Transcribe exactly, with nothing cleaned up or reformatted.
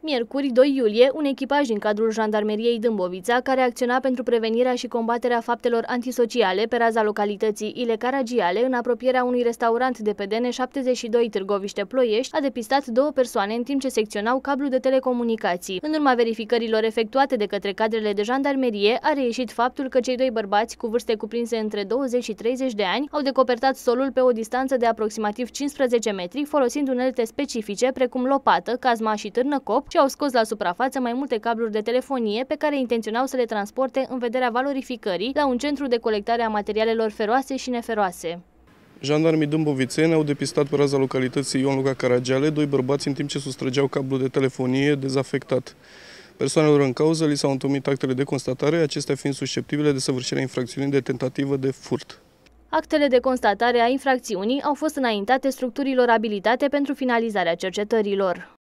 Miercuri, doi iulie, un echipaj din cadrul Jandarmeriei Dâmbovița, care acționa pentru prevenirea și combaterea faptelor antisociale pe raza localității Ile Caragiale, în apropierea unui restaurant de pe D N șaptezeci și doi Târgoviște-Ploiești, a depistat două persoane în timp ce secționau cablu de telecomunicații. În urma verificărilor efectuate de către cadrele de jandarmerie, a reieșit faptul că cei doi bărbați, cu vârste cuprinse între douăzeci și treizeci de ani, au decopertat solul pe o distanță de aproximativ cincisprezece metri, folosind unelte specifice, precum lopată, cazma și târnăcop, și au scos la suprafață mai multe cabluri de telefonie pe care intenționau să le transporte în vederea valorificării la un centru de colectare a materialelor feroase și neferoase. Jandarmii dâmbovițeni au depistat pe raza localității Ion Luca Caragiale doi bărbați în timp ce sustrăgeau cablu de telefonie dezafectat. Persoanelor în cauză li s-au întocmit actele de constatare, acestea fiind susceptibile de săvârșirea infracțiunii de tentativă de furt. Actele de constatare a infracțiunii au fost înaintate structurilor abilitate pentru finalizarea cercetărilor.